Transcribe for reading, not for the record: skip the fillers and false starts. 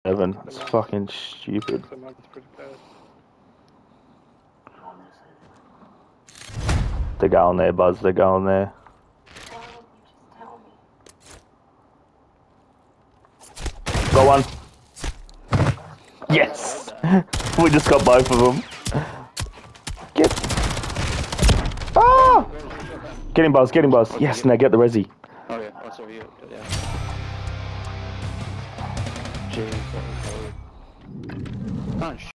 Evan, it's fucking stupid. They're going there, Buzz. They're going there. Got one. Yes! We just got both of them. Get. Ah! Get him, Buzz. Get him, Buzz. Yes, now get the resi. Oh yeah, oh sorry, yeah. J. Oh,